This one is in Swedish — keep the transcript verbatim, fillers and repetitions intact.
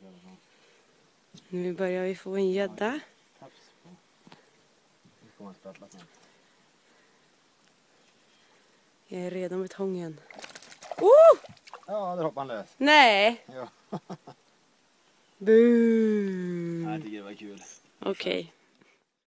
Nu börjar vi få en gädda. Jag är redo med tången. Oh! Ja, där hoppar han lös. Nej! Ja. Buuu! Jag tycker det var kul. Okej. Okay.